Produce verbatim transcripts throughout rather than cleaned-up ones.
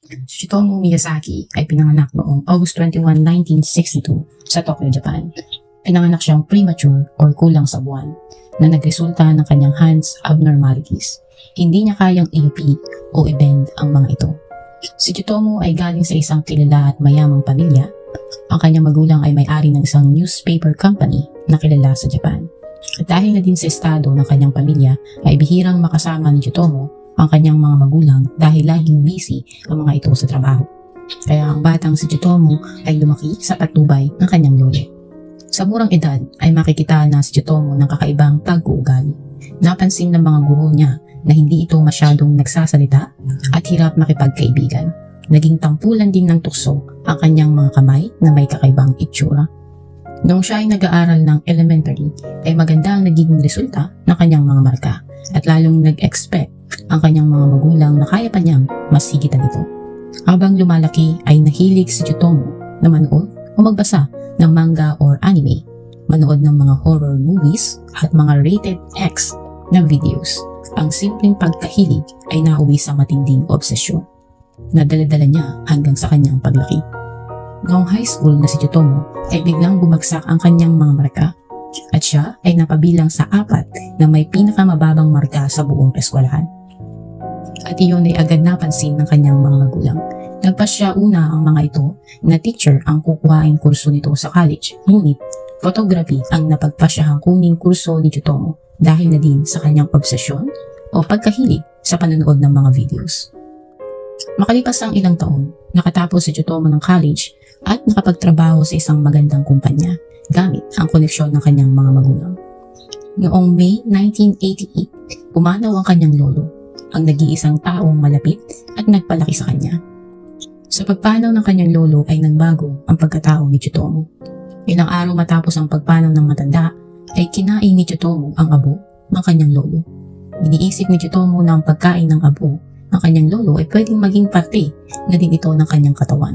Tsutomu Miyazaki ay pinanganak noong August twenty-first, nineteen sixty-two sa Tokyo, Japan. Pinanganak siyang premature or kulang sa buwan na nagresulta ng kanyang hands abnormalities. Hindi niya kayang i-U P o i-bend ang mga ito. Si Tsutomu ay galing sa isang kilala at mayamang pamilya. Ang kanyang magulang ay may-ari ng isang newspaper company na kilala sa Japan. At dahil na din sa estado ng kanyang pamilya ay bihirang makasama ni Tsutomu ang kanyang mga magulang dahil laging busy ang mga ito sa trabaho. Kaya ang batang si Tsutomu ay lumaki sa patnubay ng kanyang lolo. Sa murang edad ay makikita na si Tsutomu ng kakaibang pag-uugali. Napansin ng mga guro niya na hindi ito masyadong nagsasalita at hirap makipagkaibigan. Naging tampulan din ng tukso ang kanyang mga kamay na may kakaibang itsura. Noong siya ay nag-aaral ng elementary ay maganda ang nagiging resulta ng kanyang mga marka at lalong nag-expect ang kanyang mga magulang na kaya pa niyang mas higitan ito. Habang lumalaki ay nahilig si Tsutomu na manood o magbasa ng manga or anime, manood ng mga horror movies at mga rated X na videos. Ang simpleng pagkahilig ay nauwi sa matinding obsesyon na dala-dala niya hanggang sa kanyang paglaki. Noong high school na si Tsutomu ay biglang bumagsak ang kanyang mga marka at siya ay napabilang sa apat na may pinakamababang marka sa buong eskwelahan. At iyon ay agad napansin ng kanyang mga magulang. Nagpasya una ang mga ito na teacher ang kukuhain kurso nito sa college, ngunit photography ang napagpasyahang kuning kurso ni Tsutomu dahil na din sa kanyang obsesyon o pagkahilig sa panonood ng mga videos. Makalipas ang ilang taon, nakatapos si Tsutomu ng college at nakapagtrabaho sa isang magandang kumpanya gamit ang koneksyon ng kanyang mga magulang. Noong May nineteen eighty-eight, pumanaw ang kanyang lolo, ang nag-iisang taong malapit at nagpalaki sa kanya. Sa pagpanaw ng kanyang lolo ay nagbago ang pagkatao ni Tsutomu. Ilang araw matapos ang pagpanaw ng matanda ay kinain ni Tsutomu ang abo ng kanyang lolo. Iniisip ni Tsutomu na ang pagkain ng abo ng kanyang lolo ay pwedeng maging parte na din ito ng kanyang katawan.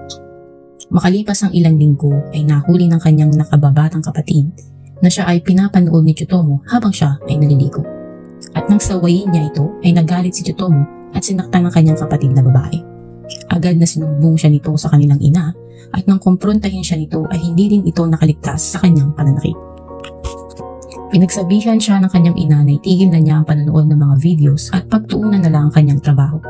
Makalipas ang ilang linggo ay nahuli ng kanyang nakababatang kapatid na siya ay pinapanood ni Tsutomu habang siya ay naliligo. At nang sawayin niya ito ay nagalit si Tsutomu at sinaktan ng kanyang kapatid na babae. Agad na sinumbong siya nito sa kanilang ina at nang kumprontahin siya nito ay hindi din ito nakaligtas sa kanyang pananakit. Pinagsabihan siya ng kanyang ina na itigil na niya ang panonood ng mga videos at pagtuunan na lang ang kanyang trabaho.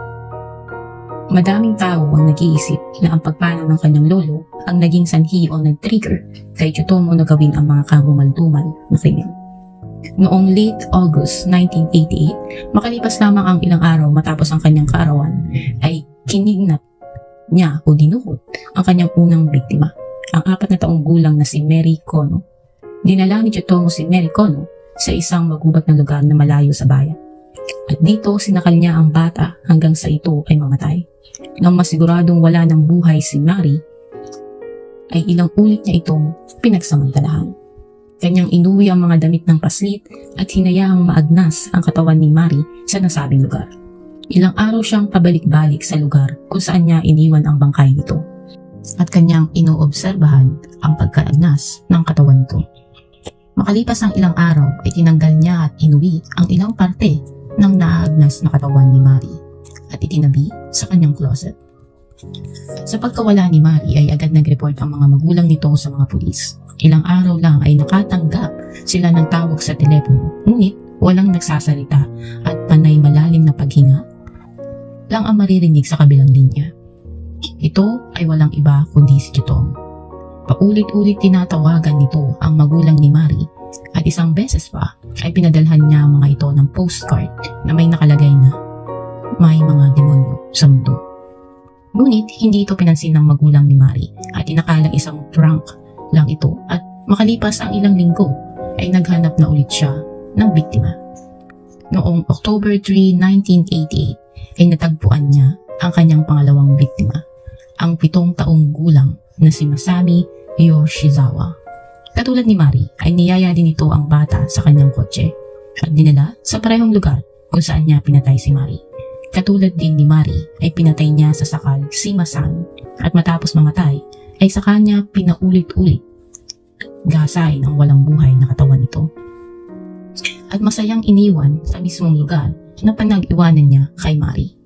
Madaming tao ang nag-iisip na ang pagpanaw ng kanyang lolo ang naging sanhi o nag-trigger kay Tsutomu na gawin ang mga karumal-dumal na krimen. Noong late August nineteen eighty-eight, makalipas lamang ang ilang araw matapos ang kanyang kaarawan, ay kinignap niya o dinukot ang kanyang unang biktima, ang apat na taong gulang na si Mary Kono. Dinala ni Tsutomu si Mary Kono sa isang magubat na lugar na malayo sa bayan. At dito sinakal niya ang bata hanggang sa ito ay mamatay. Nang masiguradong wala ng buhay si Mary, ay ilang ulit niya itong pinagsamantalahan. Kanyang inuwi ang mga damit ng paslit at hinayaang maagnas ang katawan ni Mary sa nasabing lugar. Ilang araw siyang pabalik-balik sa lugar kung saan niya iniwan ang bangkay nito at kanyang inoobserbahan ang pagkaagnas ng katawan nito. Makalipas ang ilang araw ay tinanggal niya at inuwi ang ilang parte ng naaagnas na katawan ni Mary at itinabi sa kanyang closet. Sa pagkawala ni Mary ay agad nag-report ang mga magulang nito sa mga pulis. Ilang araw lang ay nakatanggap sila ng tawag sa telepono, ngunit walang nagsasalita at panay malalim na paghinga lang ang maririnig sa kabilang linya. Ito ay walang iba kundi si Tsutomu. Paulit-ulit tinatawagan nito ang magulang ni Mary at isang beses pa ay pinadalhan niya ang mga ito ng postcard na may nakalagay na may mga demonyo sa mundo. Ngunit hindi ito pinansin ng magulang ni Mary at inakalang isang prank lang ito at makalipas ang ilang linggo ay naghanap na ulit siya ng biktima. Noong October third, nineteen eighty-eight ay natagpuan niya ang kanyang pangalawang biktima, ang pitong taong gulang na si Masami Yoshizawa. Katulad ni Mary ay niyaya din ito ang bata sa kanyang kotse at dinala sa parehong lugar kung saan niya pinatay si Mary. Katulad din ni Mary ay pinatay niya sa sakal si Masami at matapos mamatay ay sa kanya pinaulit-ulit gasain ang walang buhay na katawan nito. At masayang iniwan sa mismong lugar na panag-iwanan niya kay Mary.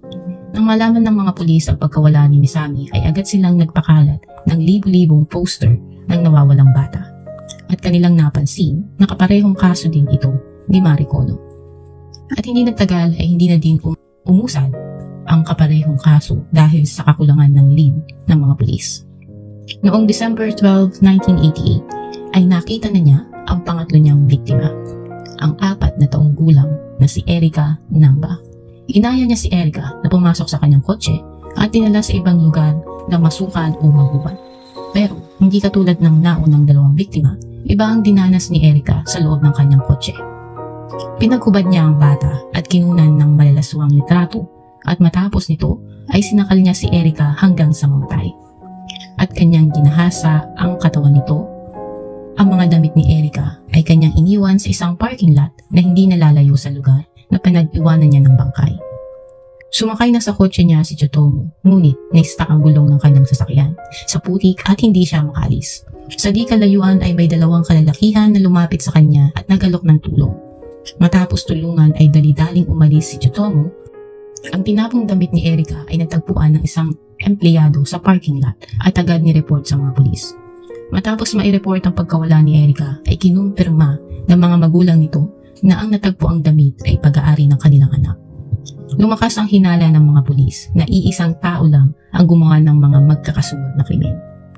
Nang malaman ng mga pulis ang pagkawala ni Misami ay agad silang nagpakalat ng libu-libong poster ng nawawalang bata. At kanilang napansin na kaparehong kaso din ito ni Mari Kono. At hindi nagtagal ay hindi na din um umusad ang kaparehong kaso dahil sa kakulangan ng lead ng mga pulis. Noong December twelfth, nineteen eighty-eight ay nakita na niya ang pangatlo niyang biktima, ang apat na taong gulang na si Erica Namba. Inaya niya si Erica na pumasok sa kanyang kotse at dinala sa ibang lugar na masukan o maguban. Pero hindi katulad ng naunang dalawang biktima, iba ang dinanas ni Erica sa loob ng kanyang kotse. Pinaghubad niya ang bata at kinunan ng malalaswang litrato at matapos nito ay sinakal niya si Erica hanggang sa mamatay. At kanyang ginahasa ang katawan nito. Ang mga damit ni Erica ay kanyang iniwan sa isang parking lot na hindi nalalayo sa lugar na pinag-iwanan niya ng bangkay. Sumakay na sa kotse niya si Tsutomu, ngunit na-stuck ang gulong ng kanyang sasakyan sa putik at hindi siya makaalis. Sa di kalayuan ay may dalawang kalalakihan na lumapit sa kanya at nagalok ng tulong. Matapos tulungan ay dali-daling umalis si Tsutomu. Ang tinapong damit ni Erica ay natagpuan ng isang empleyado sa parking lot at agad ni-report sa mga pulis. Matapos mai-report ang pagkawala ni Erica ay kinumpirma ng mga magulang nito na ang natagpuang damit ay pag-aari ng kanilang anak. Lumakas ang hinala ng mga pulis na iisang tao lang ang gumawa ng mga magkakasunod na krimen.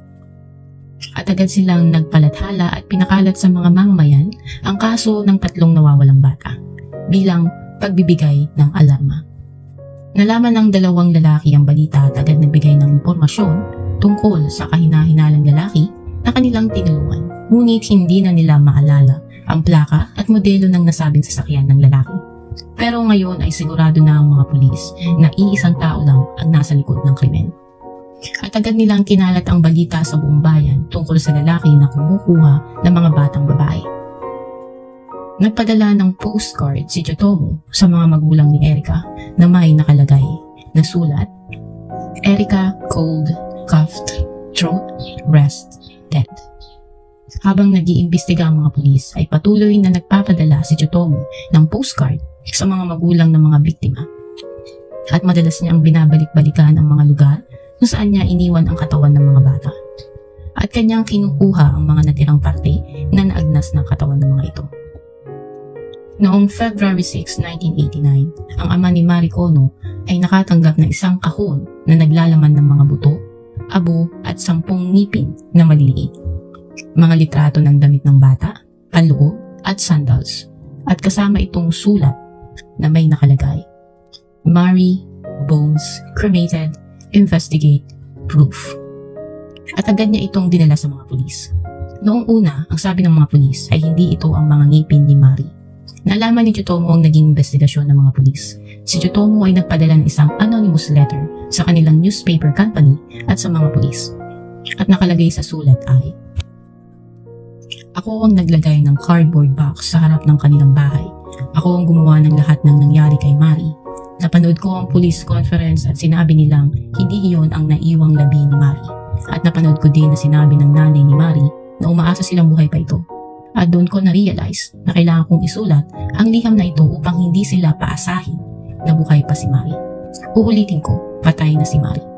At agad silang nagpalathala at pinakalat sa mga mamamayan ang kaso ng tatlong nawawalang bata bilang pagbibigay ng alarma. Nalaman ng dalawang lalaki ang balita at agad nagbigay ng impormasyon tungkol sa kahinahinalang lalaki na kanilang tinulungan. Ngunit hindi na nila maalala ang plaka at modelo ng nasabing sasakyan ng lalaki. Pero ngayon ay sigurado na ang mga pulis na iisang tao lang ang nasa likod ng krimen. At agad nilang kinalat ang balita sa buong bayan tungkol sa lalaki na kumukuha ng mga batang babae. Nagpadala ng postcard si Tsutomu sa mga magulang ni Erica na may nakalagay na sulat, Erica cold, cuffed, throat, rest, dead. Habang nag-iimbestiga ang mga pulis ay patuloy na nagpapadala si Tsutomu ng postcard sa mga magulang ng mga biktima. At madalas niyang binabalik-balikan ang mga lugar kung saan niya iniwan ang katawan ng mga bata. At kanyang kinukuha ang mga natirang parte na naagnas ng katawan ng mga ito. Noong February sixth, nineteen eighty-nine, ang ama ni Mari Kono ay nakatanggap ng isang kahon na naglalaman ng mga buto, abo at sampung ngipin na maliliit. Mga litrato ng damit ng bata, panloob at sandals. At kasama itong sulat na may nakalagay, Mari, bones, cremated, investigate, proof. At agad niya itong dinala sa mga pulis. Noong una, ang sabi ng mga pulis ay hindi ito ang mga ngipin ni Mari. Nalaman ni Tsutomu ang naging investigasyon ng mga pulis. Si Tsutomu ay nagpadala ng isang anonymous letter sa kanilang newspaper company at sa mga pulis. At nakalagay sa sulat ay, Ako ang naglagay ng cardboard box sa harap ng kanilang bahay. Ako ang gumawa ng lahat ng nangyari kay Mari. Napanood ko ang police conference at sinabi nilang hindi iyon ang naiwang labi ni Mari. At napanood ko din na sinabi ng nanay ni Mari na umaasa silang buhay pa ito. At doon ko na-realize na kailangan kong isulat ang liham na ito upang hindi sila paasahin na buhay pa si Mari. Uulitin ko, patay na si Mari.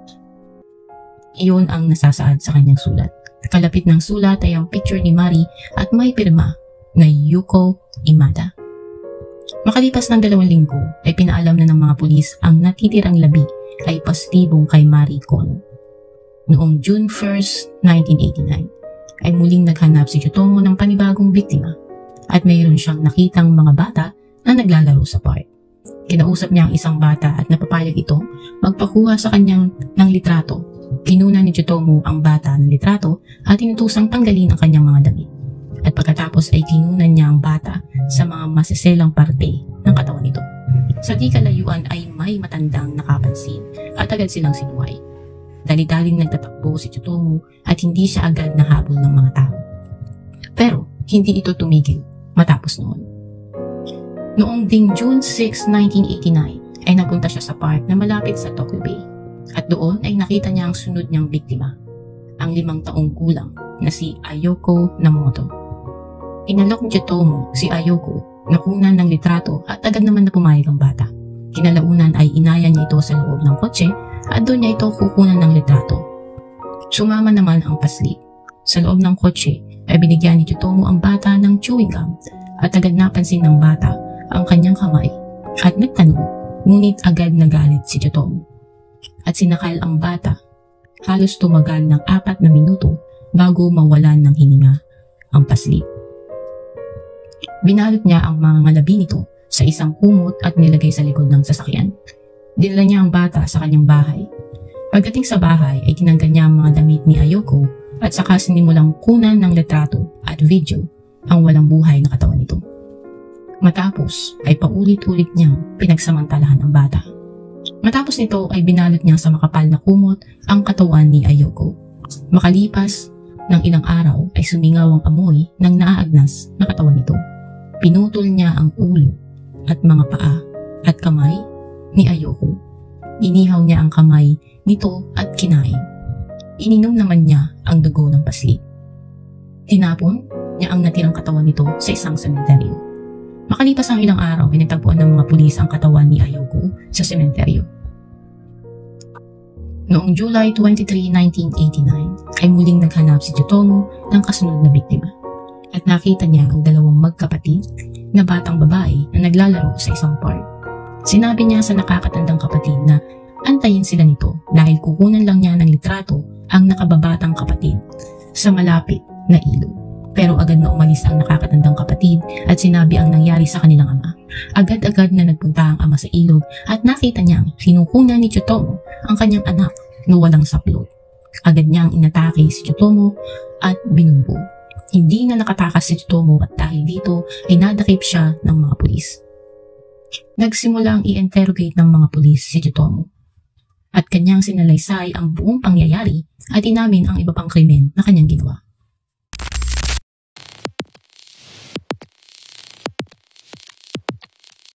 Iyon ang nasasaad sa kanyang sulat. Kalapit ng sulat ay ang picture ni Mari at may pirma na Yuko Imada. Makalipas ng dalawang linggo ay pinaalam na ng mga pulis ang natitirang labi ay paslibong kay Mari Kono. Noong June first, nineteen eighty-nine, ay muling naghanap si Tsutomu ng panibagong biktima at mayroon siyang nakitang mga bata na naglalaro sa park. Kinausap niya ang isang bata at napapayag ito magpakuha sa kanyang ng litrato. Kinuna ni Tsutomu ang bata ng litrato at inutusang tanggalin ang kanyang mga damit. At pagkatapos ay kinunan niya ang bata sa mga masiselang parte ng katawan nito. Sa di kalayuan ay may matandang nakapansin at agad silang sinuway. Dali-daling nagtatakbo si Tsutomu at hindi siya agad nahabol ng mga tao. Pero hindi ito tumigil matapos noon. Noong ding June sixth, nineteen eighty-nine ay napunta siya sa park na malapit sa Tokyo Bay. At doon ay nakita niya ang sunod niyang biktima, ang limang taong gulang na si Ayoko Namoto. Inalok ni Tsutomu si Ayoko na kunan ng litrato at agad naman na pumayag ang bata. Kinalaunan ay inaya niya ito sa loob ng kotse at doon niya ito kukunan ng litrato. Sumama naman ang paslit. Sa loob ng kotse ay binigyan ni Tsutomu ang bata ng chewing gum at agad napansin ng bata ang kanyang kamay at nagtanong, ngunit agad nagalit si Tsutomu. At sinakal ang bata. Halos tumagal ng apat na minuto bago mawalan ng hininga ang paslit. Binalot niya ang mga ngalabi nito sa isang kumot at nilagay sa likod ng sasakyan. Dinala niya ang bata sa kanyang bahay. Pagdating sa bahay ay tinanggal niya ang mga damit ni Ayoko at saka sinimulang kunan ng litrato at video ang walang buhay na katawan nito. Matapos ay paulit-ulit niyang pinagsamantalahan ang bata. Matapos nito ay binalot niya sa makapal na kumot ang katawan ni Ayoko. Makalipas ng ilang araw ay sumingaw ang amoy ng naaagnas na katawan nito. Pinutol niya ang ulo at mga paa at kamay ni Ayoko. Inihaw niya ang kamay nito at kinain. Ininom naman niya ang dugo ng paslit. Tinapon niya ang natirang katawan nito sa isang sementeryo. Makalipas ang ilang araw ay natagpuan ng mga pulis ang katawan ni Ayoko sa sementeryo. Noong July twenty-third, nineteen eighty-nine ay muling naghanap si Tsutomu ng kasunod na biktima at nakita niya ang dalawang magkapatid na batang babae na naglalaro sa isang park. Sinabi niya sa nakakatandang kapatid na antayin sila nito dahil kukunan lang niya ng litrato ang nakababatang kapatid sa malapit na ilog. Pero agad na umalis ang nakakatandang kapatid at sinabi ang nangyari sa kanilang ama. Agad-agad na nagpunta ang ama sa ilog at nakita niyang kinukunan ni Tsutomu ang kanyang anak na walang saplot. Agad niyang inatake si Tsutomu at binumbog. Hindi na nakatakas si Tsutomu at dahil dito ay nadakip siya ng mga pulis. Nagsimula ang i-interrogate ng mga pulis si Tsutomu at kanyang sinalaysay ang buong pangyayari at inamin ang iba pang krimen na kanyang ginawa.